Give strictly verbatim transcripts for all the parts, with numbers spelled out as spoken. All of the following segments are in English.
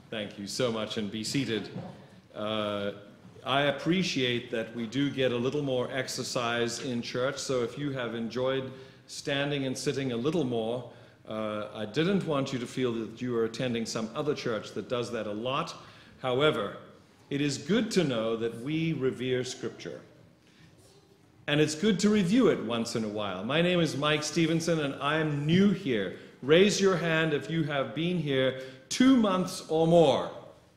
Thank you so much, and be seated. Uh, I appreciate that we do get a little more exercise in church, so if you have enjoyed standing and sitting a little more, uh, I didn't want you to feel that you are attending some other church that does that a lot. However, it is good to know that we revere Scripture. And it's good to review it once in a while. My name is Mike Stevenson, and I'm new here. Raise your hand if you have been here two months or more.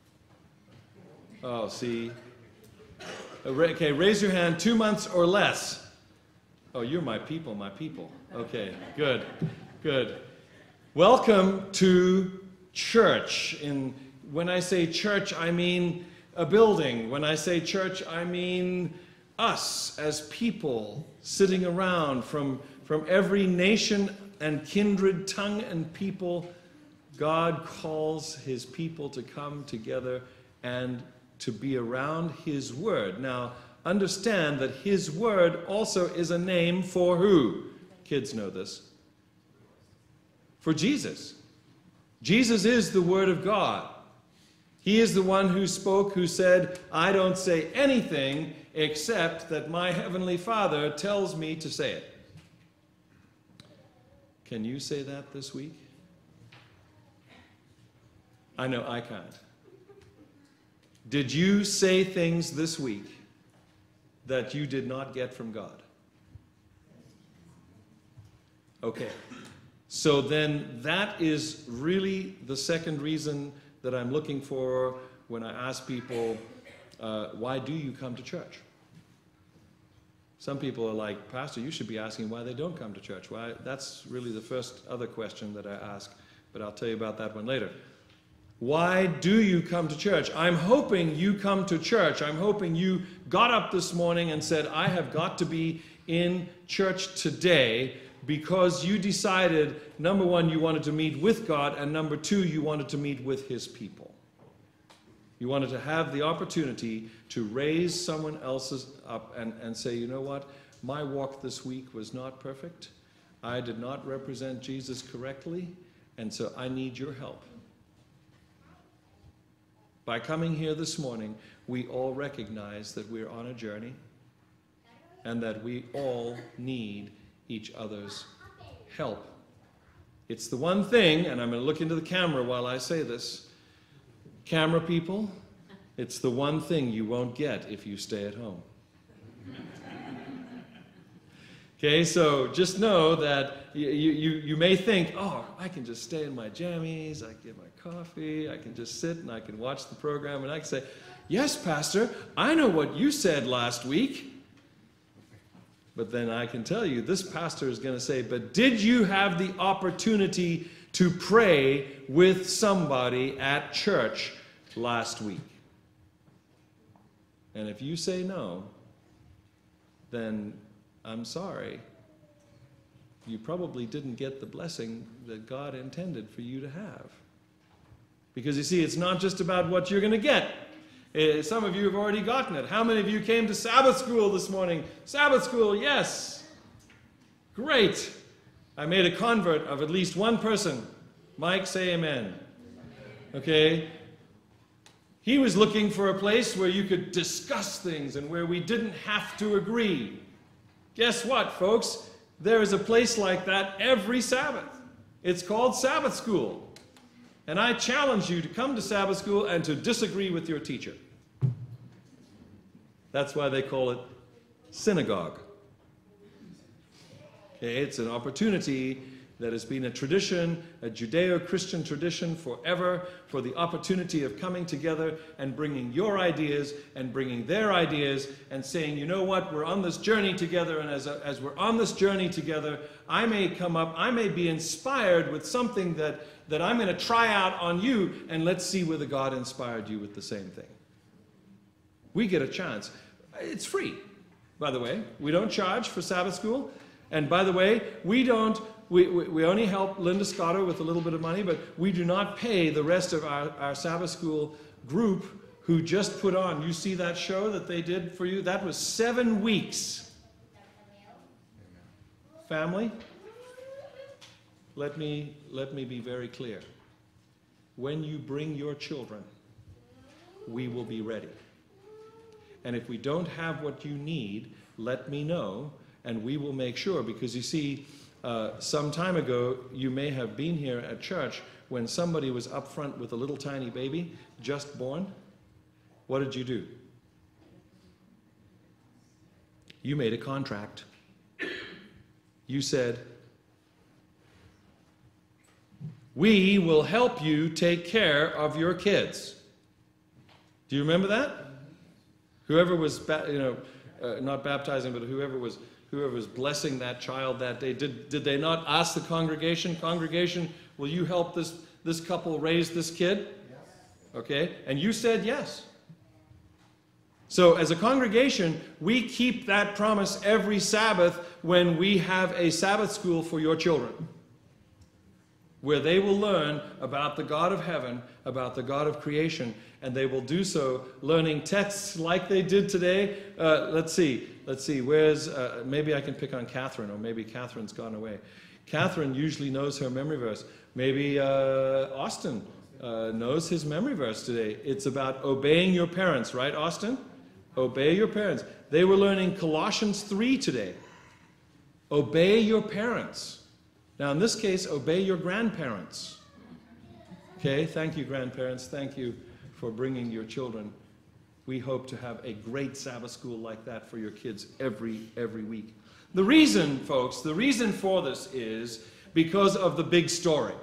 Oh, see. Okay, raise your hand, two months or less. Oh, you're my people, my people. Okay, good, good. Welcome to church. In, when I say church, I mean a building. When I say church, I mean us as people sitting around from, from every nation and kindred, tongue and people. God calls his people to come together and to be around his word. Now, understand that his word also is a name for who? Kids know this. For Jesus. Jesus is the word of God. He is the one who spoke, who said, I don't say anything except that my heavenly Father tells me to say it. Can you say that this week? I know I can't. Did you say things this week that you did not get from God? Okay. So then that is really the second reason that I'm looking for when I ask people, uh, why do you come to church? Some people are like, Pastor, you should be asking why they don't come to church. Why? That's really the first other question that I ask, but I'll tell you about that one later. Why do you come to church? I'm hoping you come to church. I'm hoping you got up this morning and said, I have got to be in church today because you decided, number one, you wanted to meet with God, and number two, you wanted to meet with his people. You wanted to have the opportunity to raise someone else's up and, and say, you know what, my walk this week was not perfect. I did not represent Jesus correctly, and so I need your help. By coming here this morning, we all recognize that we're on a journey and that we all need each other's help. It's the one thing, and I'm going to look into the camera while I say this, camera people, it's the one thing you won't get if you stay at home. Okay, so just know that you, you, you may think, oh, I can just stay in my jammies, I can get my coffee, I can just sit and I can watch the program, and I can say, yes, Pastor, I know what you said last week. But then I can tell you, this pastor is going to say, but did you have the opportunity to pray with somebody at church last week? And if you say no, then I'm sorry. You probably didn't get the blessing that God intended for you to have. Because you see, it's not just about what you're going to get. Uh, some of you have already gotten it. How many of you came to Sabbath school this morning? Sabbath school, yes. Great. I made a convert of at least one person. Mike, say amen. Okay. He was looking for a place where you could discuss things and where we didn't have to agree. Guess what, folks? There is a place like that every Sabbath. It's called Sabbath school. And I challenge you to come to Sabbath school and to disagree with your teacher. That's why they call it synagogue. Okay, it's an opportunity that has been a tradition, a Judeo-Christian tradition forever, for the opportunity of coming together and bringing your ideas and bringing their ideas and saying, you know what, we're on this journey together, and as, a, as we're on this journey together, I may come up, I may be inspired with something that, that I'm going to try out on you, and let's see whether God inspired you with the same thing. We get a chance. It's free, by the way. We don't charge for Sabbath school. And by the way, we don't, we, we, we only help Linda Scotto with a little bit of money, but we do not pay the rest of our, our Sabbath school group who just put on, you see that show that they did for you? That was seven weeks. Family, let me, let me be very clear. when you bring your children, we will be ready. And if we don't have what you need, let me know, and we will make sure. Because you see, uh, some time ago, you may have been here at church when somebody was up front with a little tiny baby, just born. What did you do? You made a contract. You said, we will help you take care of your kids. Do you remember that? Whoever was, you know, uh, not baptizing, but whoever was, whoever was blessing that child that day, did, did they not ask the congregation, congregation, will you help this, this couple raise this kid? Yes. Okay, and you said yes. So as a congregation, we keep that promise every Sabbath when we have a Sabbath school for your children, where they will learn about the God of heaven, about the God of creation, and they will do so learning texts like they did today. Uh, let's see, let's see, where's, uh, maybe I can pick on Catherine, or maybe Catherine's gone away. Catherine usually knows her memory verse. Maybe uh, Austin uh, knows his memory verse today. It's about obeying your parents, right, Austin? Obey your parents. They were learning Colossians three today. Obey your parents. Now, in this case, obey your grandparents. Okay, thank you, grandparents. Thank you for bringing your children. We hope to have a great Sabbath school like that for your kids every, every week. The reason, folks, the reason for this is because of the big story.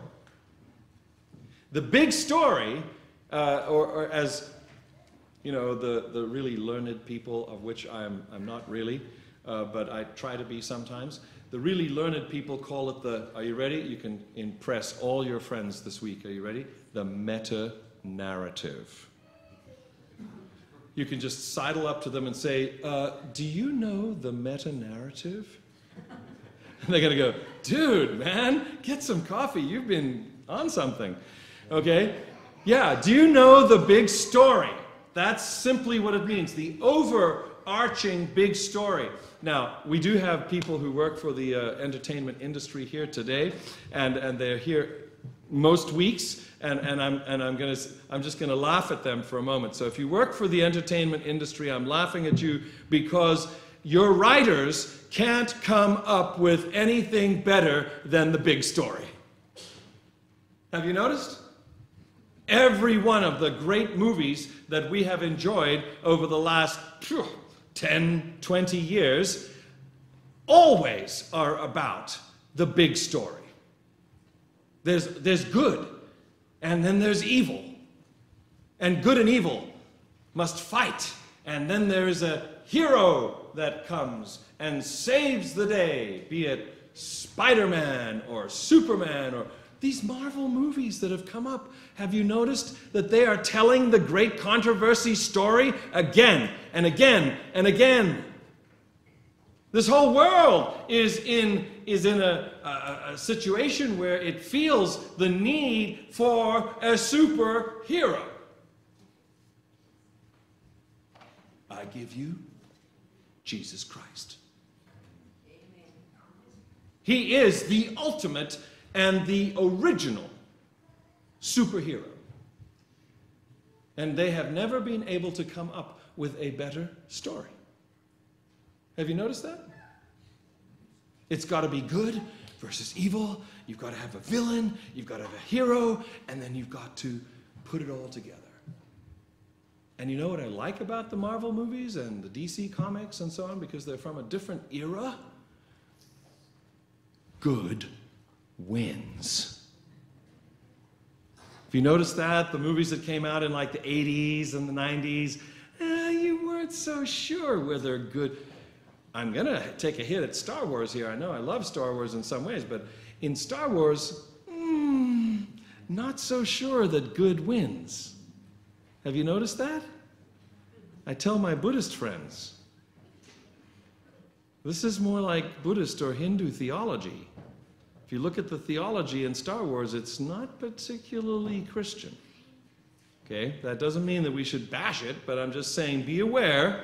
The big story, uh, or, or as, you know, the, the really learned people, of which I'm, I'm not really, uh, but I try to be sometimes. The really learned people call it the, are you ready? You can impress all your friends this week. Are you ready? The meta-narrative. You can just sidle up to them and say, uh, do you know the meta-narrative? And they're going to go, dude, man, get some coffee. You've been on something. Okay? Yeah, do you know the big story? That's simply what it means. The overarching big story. Now, we do have people who work for the uh, entertainment industry here today, and, and they're here most weeks, and, and, I'm, and I'm, gonna, I'm just going to laugh at them for a moment. So if you work for the entertainment industry, I'm laughing at you because your writers can't come up with anything better than the big story. Have you noticed? Every one of the great movies that we have enjoyed over the last phew, ten, twenty years always are about the big story. There's, there's good, and then there's evil. And good and evil must fight. And then there's a hero that comes and saves the day, be it Spider-Man or Superman or these Marvel movies that have come up. Have you noticed that they are telling the great controversy story again and again and again? This whole world is in, is in a, a, a situation where it feels the need for a superhero. I give you Jesus Christ. Amen. He is the ultimate and the original superhero. And they have never been able to come up with a better story. Have you noticed that? It's got to be good versus evil. You've got to have a villain. You've got to have a hero. And then you've got to put it all together. And you know what I like about the Marvel movies and the D C comics and so on? Because they're from a different era. Good wins. If you notice that, the movies that came out in like the eighties and the nineties, eh, you weren't so sure whether good. I'm going to take a hit at Star Wars here. I know I love Star Wars in some ways, but in Star Wars, mm, not so sure that good wins. Have you noticed that? I tell my Buddhist friends, this is more like Buddhist or Hindu theology. If you look at the theology in Star Wars, it's not particularly Christian. Okay, that doesn't mean that we should bash it, but I'm just saying be aware.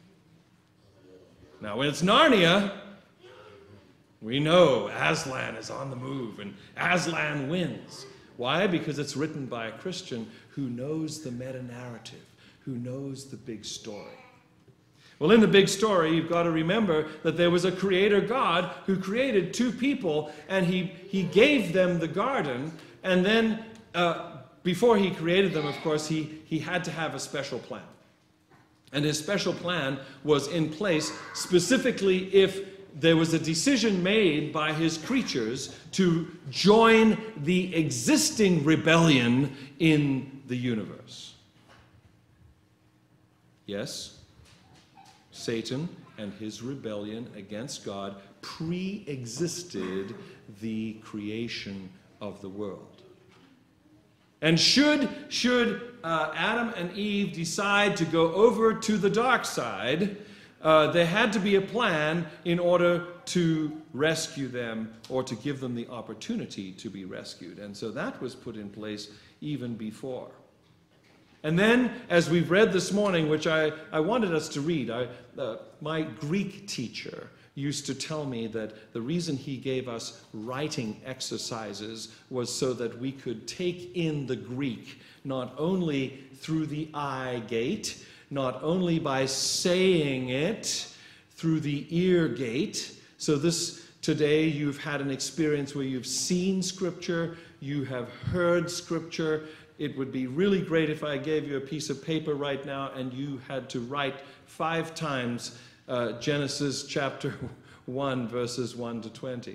Now, when it's Narnia, we know Aslan is on the move, and Aslan wins. Why? Because it's written by a Christian who knows the meta-narrative, who knows the big story. Well, in the big story, you've got to remember that there was a creator God who created two people, and he, he gave them the garden, and then uh, before he created them, of course, he, he had to have a special plan. And his special plan was in place specifically if there was a decision made by his creatures to join the existing rebellion in the universe. Yes, Satan and his rebellion against God pre-existed the creation of the world. And should, should uh, Adam and Eve decide to go over to the dark side, uh, there had to be a plan in order to rescue them or to give them the opportunity to be rescued. And so that was put in place even before. And then, as we've read this morning, which I, I wanted us to read, I, uh, my Greek teacher used to tell me that the reason he gave us writing exercises was so that we could take in the Greek, not only through the eye gate, not only by saying it through the ear gate. So this today you've had an experience where you've seen Scripture, you have heard Scripture. It would be really great if I gave you a piece of paper right now and you had to write five times Uh, Genesis chapter one, verses one to twenty.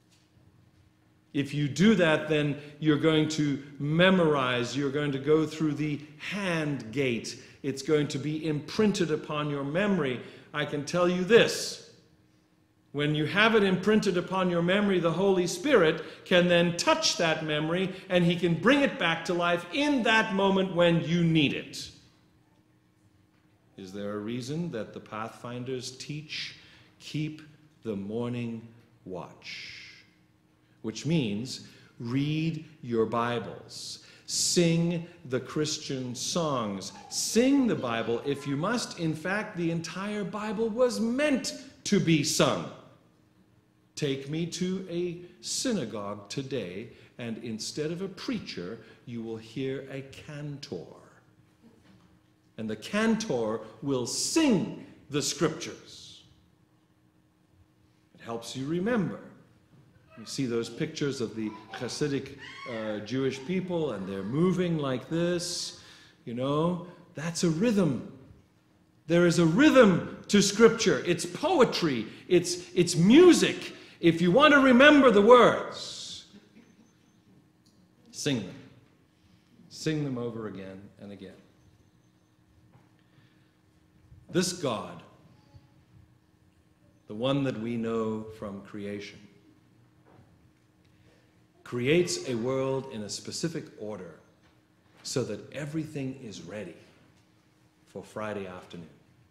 If you do that, then you're going to memorize, you're going to go through the hand gate. It's going to be imprinted upon your memory. I can tell you this. When you have it imprinted upon your memory, the Holy Spirit can then touch that memory and he can bring it back to life in that moment when you need it. Is there a reason that the Pathfinders teach, keep the morning watch? Which means read your Bibles, sing the Christian songs, sing the Bible if you must. In fact, the entire Bible was meant to be sung. Take me to a synagogue today, and instead of a preacher, you will hear a cantor. And the cantor will sing the Scriptures. It helps you remember. You see those pictures of the Hasidic uh, Jewish people, and they're moving like this. You know, that's a rhythm. There is a rhythm to Scripture. It's poetry. It's, it's music. If you want to remember the words, sing them. Sing them over again and again. This God, the one that we know from creation, creates a world in a specific order so that everything is ready for Friday afternoon.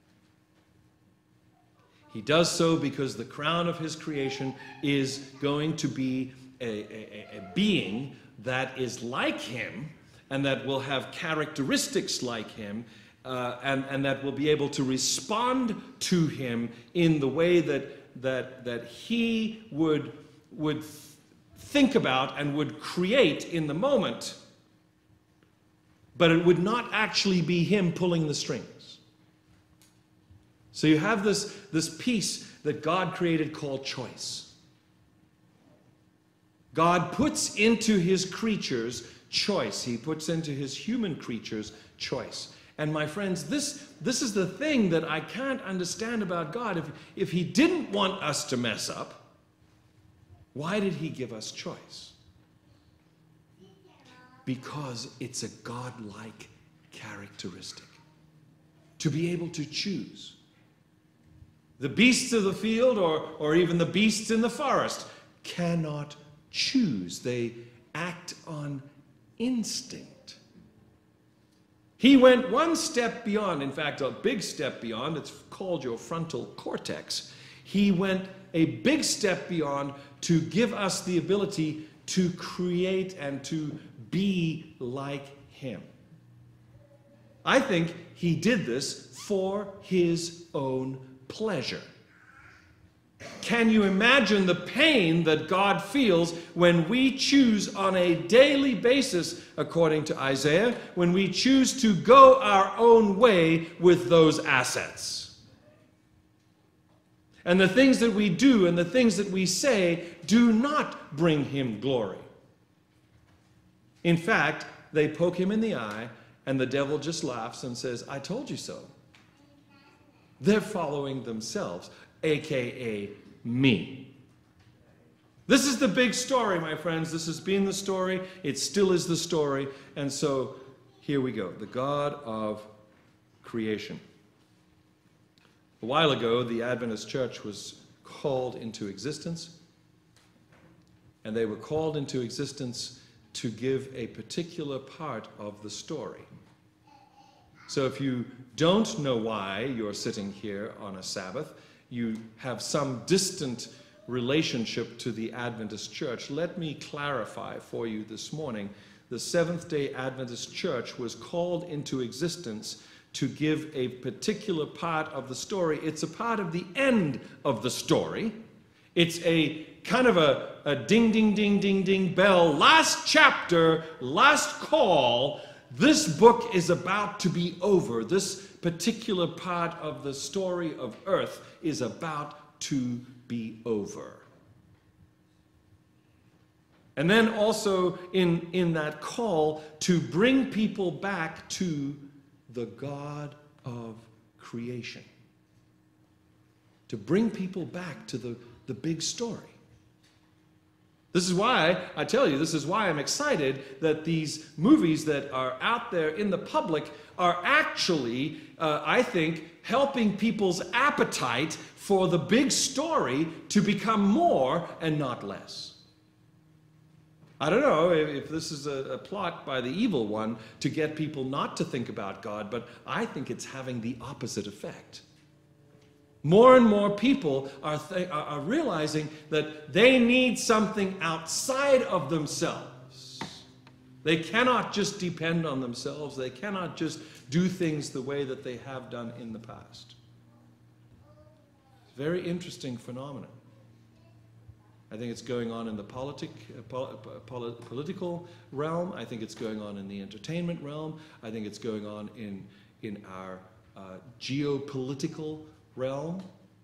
He does so because the crown of his creation is going to be a, a, a being that is like him and that will have characteristics like him. Uh, and, and that will be able to respond to him in the way that, that, that he would, would think about and would create in the moment. But it would not actually be him pulling the strings. So you have this, this piece that God created called choice. God puts into his creatures choice. He puts into his human creatures choice. And my friends, this, this is the thing that I can't understand about God. If, if he didn't want us to mess up, why did he give us choice? Because it's a God-like characteristic. To be able to choose. The beasts of the field, or, or even the beasts in the forest, cannot choose. They act on instinct. He went one step beyond, in fact, a big step beyond. It's called your frontal cortex. He went a big step beyond to give us the ability to create and to be like him. I think he did this for his own pleasure. Can you imagine the pain that God feels when we choose on a daily basis, according to Isaiah, when we choose to go our own way with those assets? And the things that we do and the things that we say do not bring him glory. In fact, they poke him in the eye, and the devil just laughs and says, I told you so. They're following themselves, a k a me. This is the big story, my friends. This has been the story. It still is the story. And so here we go. The God of creation. A while ago, the Adventist church was called into existence. And they were called into existence to give a particular part of the story. So if you don't know why you're sitting here on a Sabbath, you have some distant relationship to the Adventist church, let me clarify for you this morning. The Seventh-day Adventist church was called into existence to give a particular part of the story. It's a part of the end of the story. It's a kind of a, a ding, ding, ding, ding, ding bell. Last chapter, last call. This book is about to be over. This particular part of the story of earth is about to be over. And then also in, in that call to bring people back to the God of creation. To bring people back to the, the big story. This is why, I tell you, this is why I'm excited that these movies that are out there in the public are actually, uh, I think, helping people's appetite for the big story to become more and not less. I don't know if, if this is a, a plot by the evil one to get people not to think about God, but I think it's having the opposite effect. More and more people are, th- are realizing that they need something outside of themselves. They cannot just depend on themselves. They cannot just do things the way that they have done in the past. It's a very interesting phenomenon. I think it's going on in the politic, uh, pol- pol- political realm. I think it's going on in the entertainment realm. I think it's going on in, in our uh, geopolitical realm.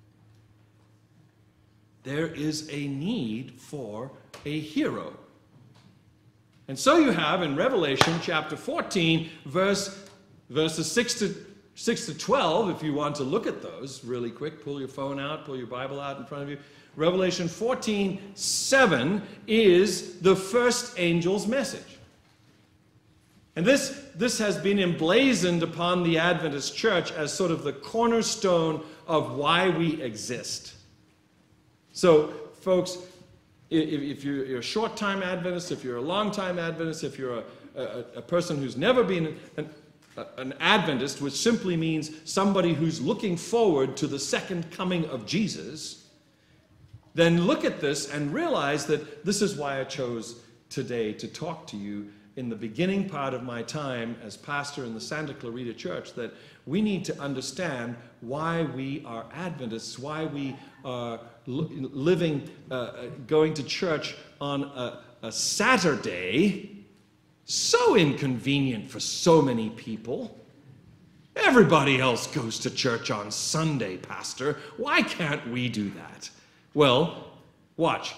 There is a need for a hero. And so you have in Revelation chapter fourteen, verse, verses six to twelve, if you want to look at those really quick, pull your phone out, pull your Bible out in front of you. Revelation fourteen, seven is the first angel's message. And this, this has been emblazoned upon the Adventist church as sort of the cornerstone of why we exist. So, folks, if, if you're, you're a short-time Adventist, if you're a long-time Adventist, if you're a, a, a person who's never been an, an Adventist, which simply means somebody who's looking forward to the second coming of Jesus, then look at this and realize that this is why I chose today to talk to you in the beginning part of my time as pastor in the Santa Clarita Church, that we need to understand why we are Adventists, why we are li- living, uh, going to church on a, a Saturday, so inconvenient for so many people. Everybody else goes to church on Sunday, Pastor. Why can't we do that? Well, watch.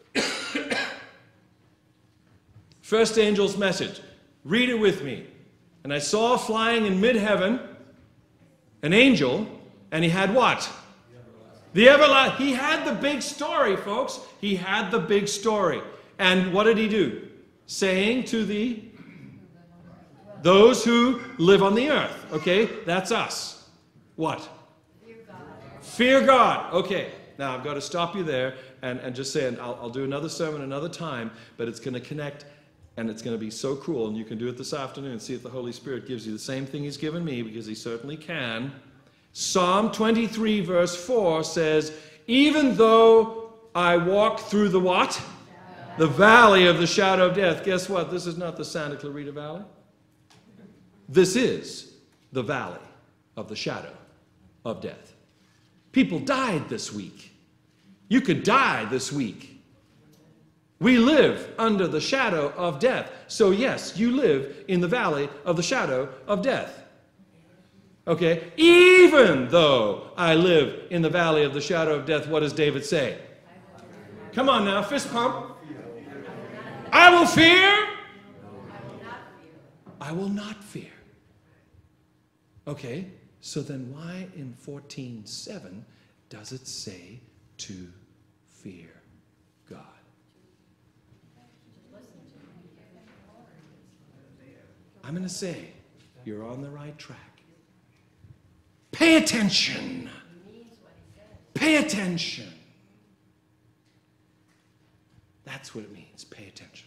First angel's message. Read it with me. And I saw flying in mid-heaven an angel, and he had what? The everlasting. He had the big story, folks. He had the big story. And what did he do? Saying to the those who live on the earth. Okay, that's us. What? Fear God. Fear God. Okay. Now I've got to stop you there and, and just say, and I'll, I'll do another sermon another time, but it's going to connect. And it's going to be so cool, and you can do it this afternoon and see if the Holy Spirit gives you the same thing he's given me, because he certainly can. Psalm twenty-three, verse four says, even though I walk through the what? The valley of the shadow of death. Guess what? This is not the Santa Clarita Valley. This is the valley of the shadow of death. People died this week. You could die this week. We live under the shadow of death. So yes, you live in the valley of the shadow of death. Okay? Even though I live in the valley of the shadow of death, what does David say? Come on now, fist pump. I will fear. I will not fear. Okay, so then why in fourteen seven does it say to fear God? I'm going to say you're on the right track. Pay attention. Pay attention. That's what it means. Pay attention.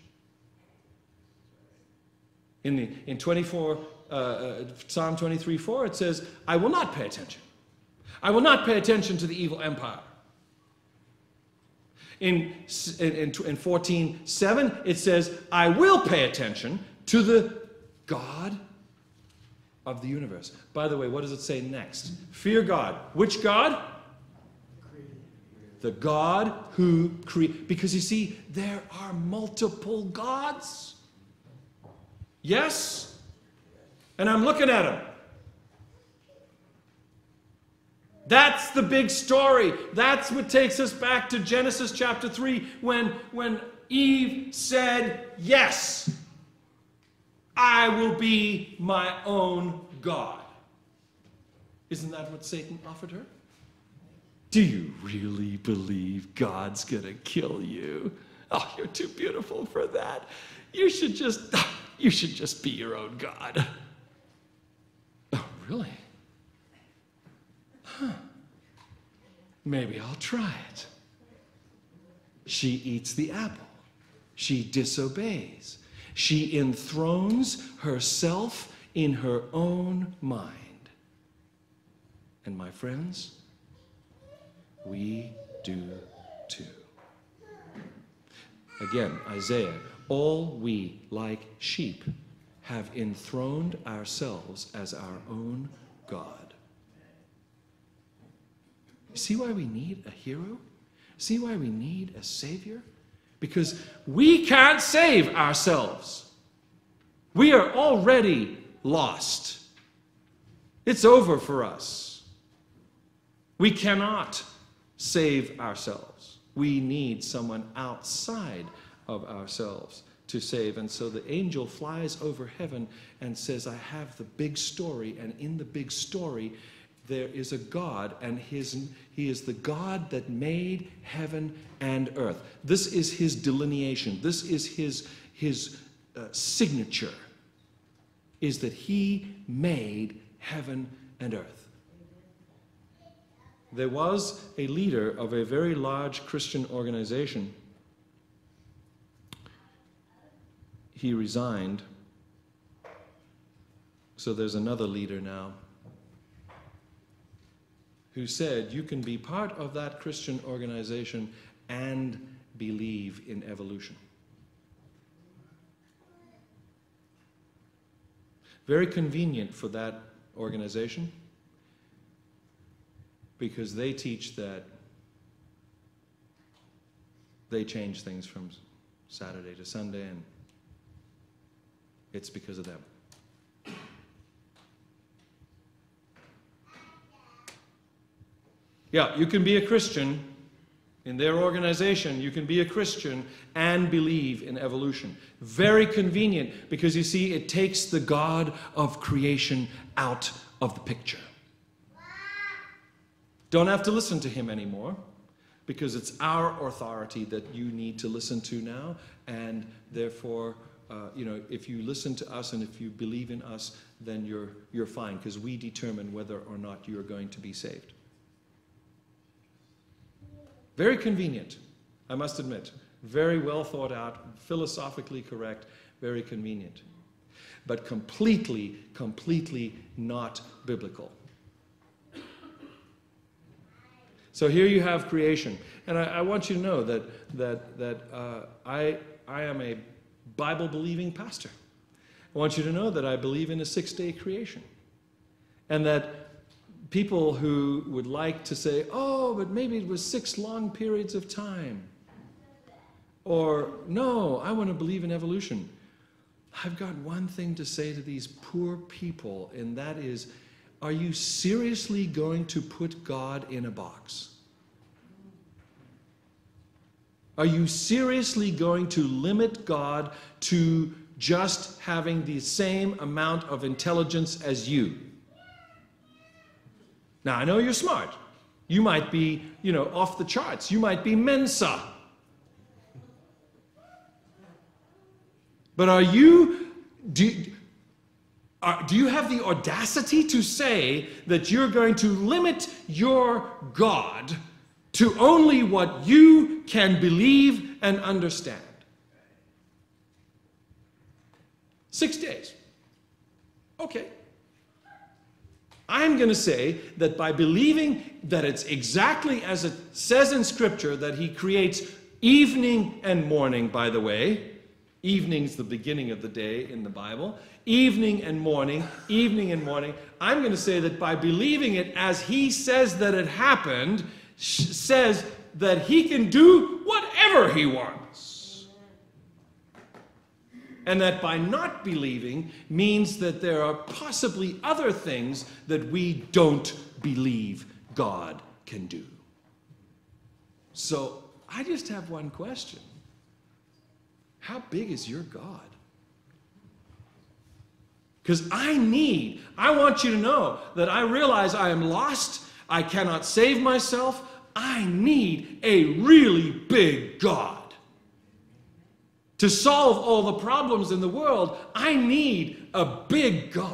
In the in twenty-four, uh, uh, Psalm twenty-three four, it says, I will not pay attention. I will not pay attention to the evil empire. In, in, in fourteen seven, it says, I will pay attention to the God of the universe. By the way, what does it say next? Fear God. Which God? The God who created. Because you see, there are multiple gods. Yes? And I'm looking at them. That's the big story. That's what takes us back to Genesis chapter three when, when Eve said, yes, I will be my own God. Isn't that what Satan offered her? Do you really believe God's going to kill you? Oh, you're too beautiful for that. You should just, you should just be your own God. Oh, really? Huh. Maybe I'll try it. She eats the apple. She disobeys. She enthrones herself in her own mind. And my friends, we do too. Again, Isaiah, all we, like sheep, have enthroned ourselves as our own God. See why we need a hero? See why we need a savior? Because we can't save ourselves. We are already lost. It's over for us. We cannot save ourselves. We need someone outside of ourselves to save. And so the angel flies over heaven and says, I have the big story, and in the big story there is a God, and his, he is the God that made heaven and earth. This is his delineation. This is his, his uh, signature, is that he made heaven and earth. There was a leader of a very large Christian organization. He resigned. So there's another leader now who said you can be part of that Christian organization and believe in evolution. Very convenient for that organization, because they teach that they change things from Saturday to Sunday, and it's because of them. Yeah, you can be a Christian in their organization. You can be a Christian and believe in evolution. Very convenient, because you see, it takes the God of creation out of the picture. Don't have to listen to him anymore, because it's our authority that you need to listen to now, and therefore, uh, you know, if you listen to us and if you believe in us, then you're, you're fine, because we determine whether or not you're going to be saved. Very convenient, I must admit. Very well thought out, philosophically correct, very convenient. But completely, completely not biblical. So here you have creation. And I, I want you to know that, that, that uh, I, I am a Bible-believing pastor. I want you to know that I believe in a six-day creation. And that people who would like to say, oh, but maybe it was six long periods of time. Or, no, I want to believe in evolution. I've got one thing to say to these poor people, and that is, are you seriously going to put God in a box? Are you seriously going to limit God to just having the same amount of intelligence as you? Now, I know you're smart. You might be, you know, off the charts. You might be Mensa. But are you, do, are, do you have the audacity to say that you're going to limit your God to only what you can believe and understand? Six days. Okay. I'm going to say that by believing that it's exactly as it says in Scripture, that he creates evening and morning, by the way. Evening's the beginning of the day in the Bible. Evening and morning, evening and morning. I'm going to say that by believing it as he says that it happened, says that he can do whatever he wants. And that by not believing means that there are possibly other things that we don't believe God can do. So I just have one question. How big is your God? Because I need, I want you to know that I realize I am lost. I cannot save myself. I need a really big God. To solve all the problems in the world, I need a big God.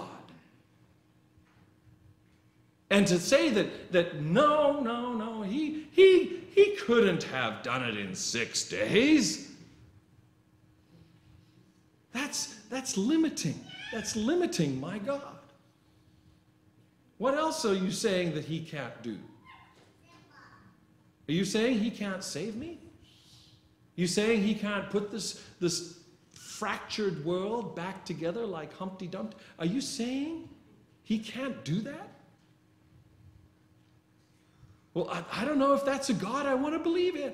And to say that, that no, no, no, he, he, he couldn't have done it in six days. That's, that's limiting. That's limiting my God. What else are you saying that he can't do? Are you saying he can't save me? Are you saying he can't put this, this fractured world back together like Humpty Dumpty? Are you saying he can't do that? Well, I, I don't know if that's a God I want to believe in.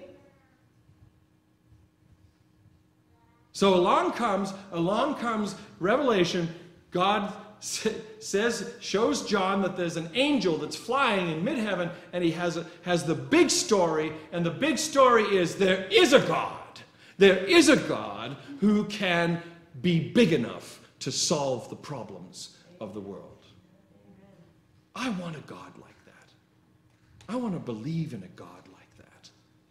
So along comes, along comes Revelation. God says, shows John that there's an angel that's flying in mid-heaven, and he has, a, has the big story, and the big story is there is a God. There is a God who can be big enough to solve the problems of the world. I want a God like that. I want to believe in a God like that.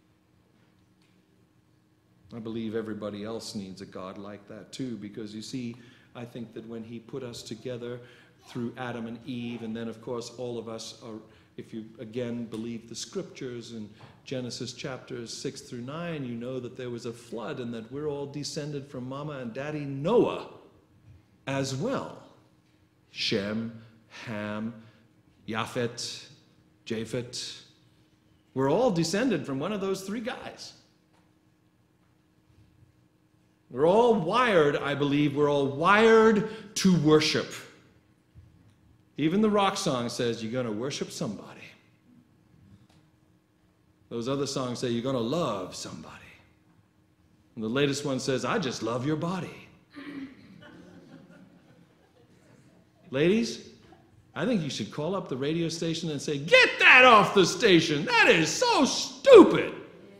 I believe everybody else needs a God like that too, because you see, I think that when he put us together through Adam and Eve, and then of course all of us are, if you again believe the scriptures in Genesis chapters six through nine, you know that there was a flood and that we're all descended from Mama and Daddy Noah as well. Shem, Ham, Japhet, Japhet. We're all descended from one of those three guys. We're all wired, I believe, we're all wired to worship. Even the rock song says you're going to worship somebody. Those other songs say you're going to love somebody. And the latest one says, I just love your body. Ladies, I think you should call up the radio station and say, get that off the station. That is so stupid.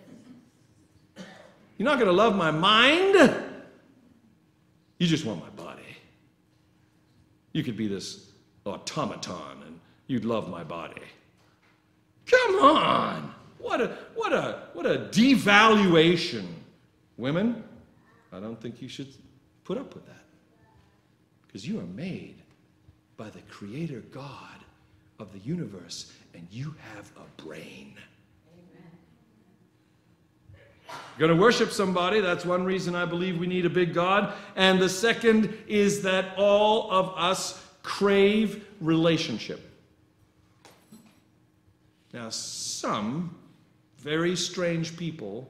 You're not going to love my mind. You just want my body. You could be this automaton and you'd love my body. Come on. What a, what a, what a devaluation. Women, I don't think you should put up with that. Because you are made by the Creator God of the universe, and you have a brain. You're going to worship somebody. That's one reason I believe we need a big God. And the second is that all of us crave relationship. Now, some very strange people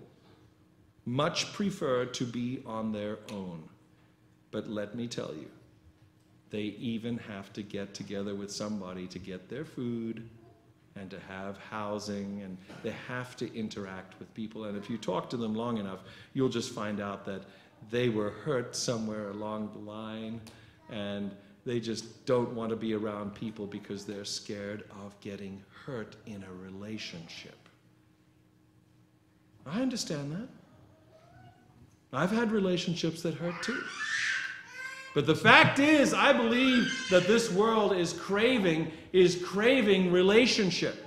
much prefer to be on their own. But let me tell you, they even have to get together with somebody to get their food and to have housing, and they have to interact with people. And if you talk to them long enough, you'll just find out that they were hurt somewhere along the line, and they just don't want to be around people because they're scared of getting hurt in a relationship. I understand that. I've had relationships that hurt too. But the fact is, I believe that this world is craving, is craving relationship.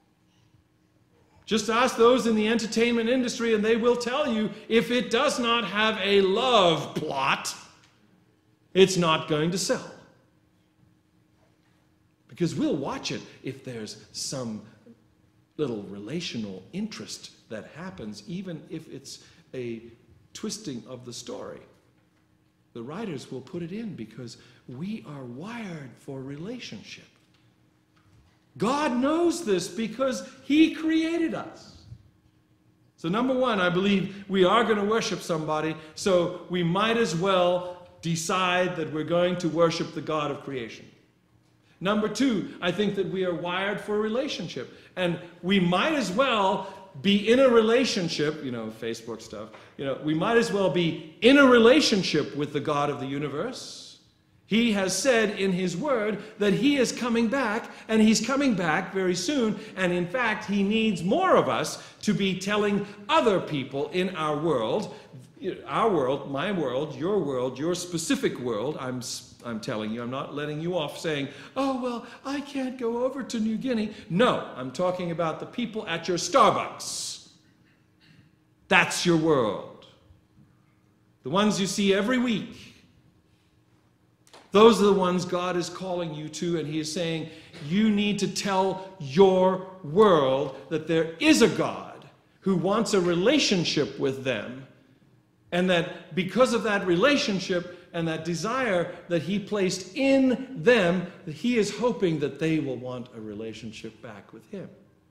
Just ask those in the entertainment industry and they will tell you, if it does not have a love plot, it's not going to sell. Because we'll watch it if there's some little relational interest that happens, even if it's a twisting of the story. The writers will put it in because we are wired for relationship. God knows this because He created us. So number one, I believe we are going to worship somebody, so we might as well decide that we're going to worship the God of creation. Number two, I think that we are wired for relationship, and we might as well be in a relationship, you know, Facebook stuff, you know, we might as well be in a relationship with the God of the universe. He has said in His Word that He is coming back, and He's coming back very soon, and in fact, He needs more of us to be telling other people in our world, our world, my world, your world, your specific world, I'm I'm telling you, I'm not letting you off saying, oh, well, I can't go over to New Guinea. No, I'm talking about the people at your Starbucks. That's your world. The ones you see every week. Those are the ones God is calling you to, and He is saying, you need to tell your world that there is a God who wants a relationship with them, and that because of that relationship and that desire that He placed in them, that He is hoping that they will want a relationship back with Him.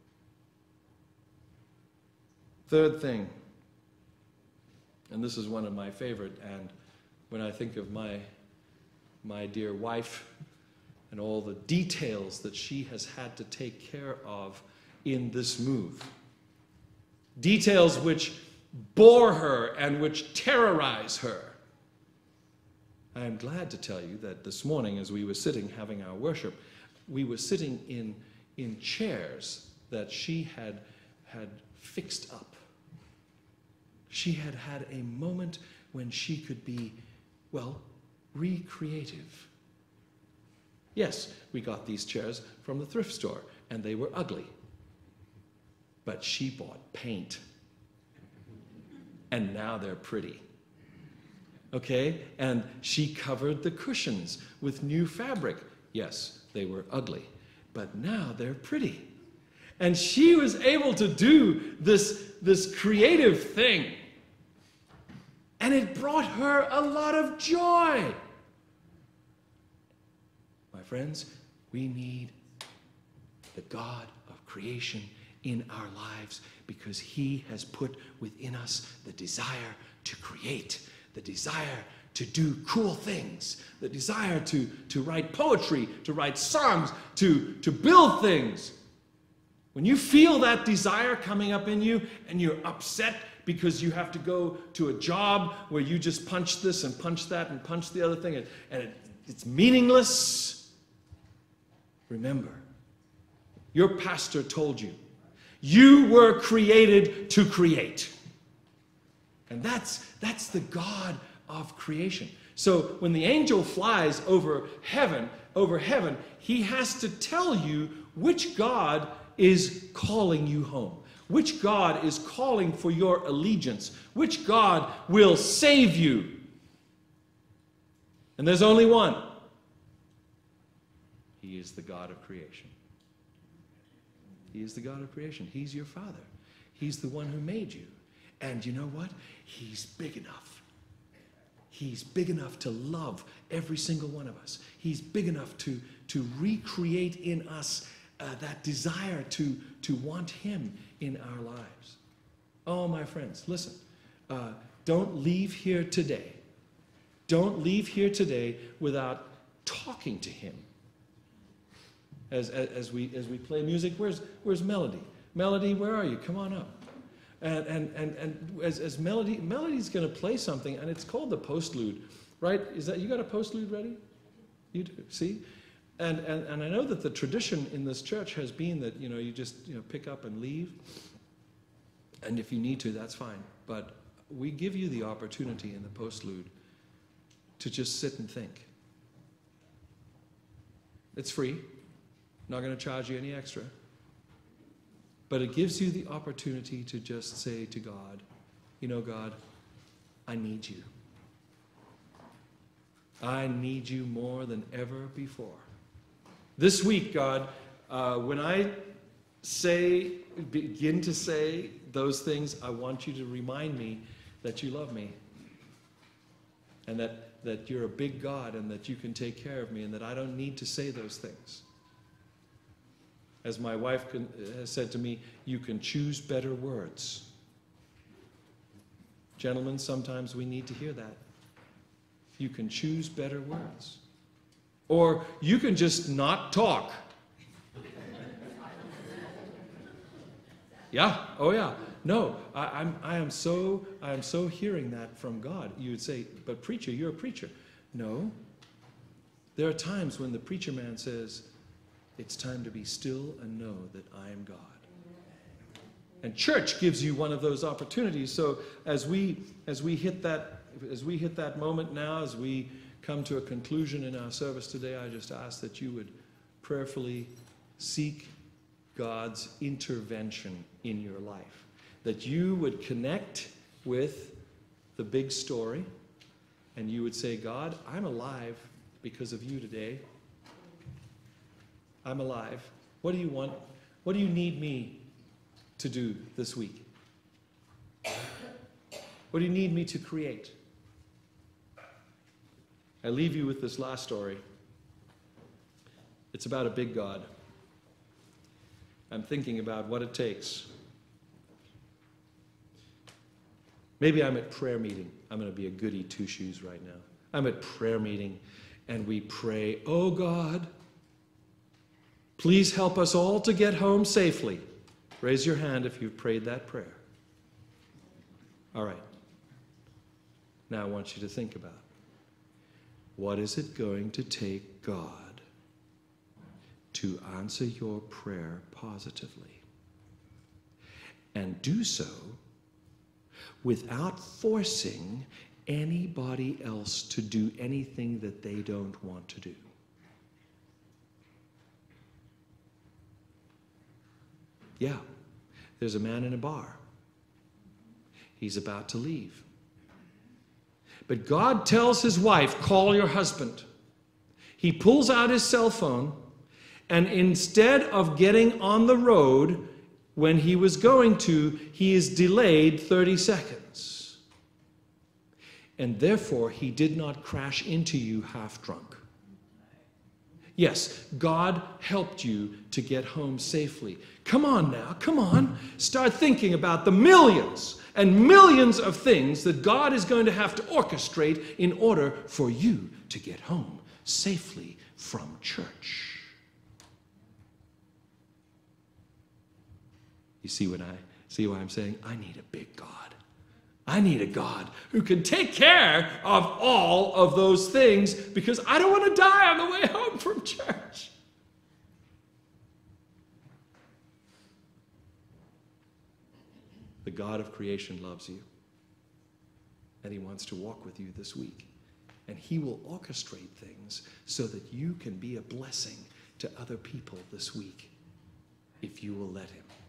Third thing, and this is one of my favorite, and when I think of my, my dear wife and all the details that she has had to take care of in this move, details which bore her and which terrorize her, I am glad to tell you that this morning, as we were sitting having our worship, we were sitting in, in chairs that she had, had fixed up. She had had a moment when she could be, well, recreative. Yes, we got these chairs from the thrift store, and they were ugly. But she bought paint, and now they're pretty. Okay, and she covered the cushions with new fabric. Yes, they were ugly, but now they're pretty. And she was able to do this, this creative thing. And it brought her a lot of joy. My friends, we need the God of creation in our lives because He has put within us the desire to create, the desire to do cool things, the desire to, to write poetry, to write songs, to, to build things. When you feel that desire coming up in you and you're upset because you have to go to a job where you just punch this and punch that and punch the other thing and, and it, it's meaningless, remember, your pastor told you, you were created to create. And that's, that's the God of creation. So when the angel flies over heaven, over heaven, he has to tell you which God is calling you home, which God is calling for your allegiance, which God will save you. And there's only one. He is the God of creation. He is the God of creation. He's your Father. He's the one who made you. And you know what? He's big enough. He's big enough to love every single one of us. He's big enough to, to recreate in us uh, that desire to, to want Him in our lives. Oh, my friends, listen. Uh, don't leave here today. Don't leave here today without talking to him. As, as, as, we, as we play music, where's, where's Melody? Melody, where are you? Come on up. And, and, and, and as, as Melody, Melody's going to play something, and it's called the postlude, right? Is that, you got a postlude ready? You do, see? And, and, and I know that the tradition in this church has been that, you know, you just, you know, pick up and leave. And if you need to, that's fine. But we give you the opportunity in the postlude to just sit and think. It's free. Not going to charge you any extra. But it gives you the opportunity to just say to God, you know, God, I need you. I need you more than ever before. This week, God, uh, when I say, begin to say those things, I want you to remind me that you love me. And that, that you're a big God and that you can take care of me and that I don't need to say those things. As my wife can, has said to me, you can choose better words. Gentlemen, sometimes we need to hear that. You can choose better words. Or you can just not talk. Yeah, oh yeah. No, I, I'm, I am so, I am so hearing that from God. You would say, but preacher, you're a preacher. No. There are times when the preacher man says, it's time to be still and know that I am God. And church gives you one of those opportunities. So as we as we hit that as we hit that moment now, as we come to a conclusion in our service today, I just ask that you would prayerfully seek God's intervention in your life. That you would connect with the big story and you would say, God, I'm alive because of you today. I'm alive. What do you want? What do you need me to do this week? What do you need me to create? I leave you with this last story. It's about a big God. I'm thinking about what it takes. Maybe I'm at prayer meeting. I'm going to be a goody two-shoes right now. I'm at prayer meeting and we pray, oh God, please help us all to get home safely. Raise your hand if you've prayed that prayer. All right. Now I want you to think about, what is it going to take God to answer your prayer positively? And do so without forcing anybody else to do anything that they don't want to do. Yeah, there's a man in a bar. He's about to leave. But God tells his wife, call your husband. He pulls out his cell phone, and instead of getting on the road when he was going to, he is delayed thirty seconds. And therefore, he did not crash into you half drunk. Yes, God helped you to get home safely. Come on now, come on. Start thinking about the millions and millions of things that God is going to have to orchestrate in order for you to get home safely from church. You see what I see why I'm saying? I need a big God. I need a God who can take care of all of those things because I don't want to die on the way home from church. The God of creation loves you, and he wants to walk with you this week. And he will orchestrate things so that you can be a blessing to other people this week if you will let him.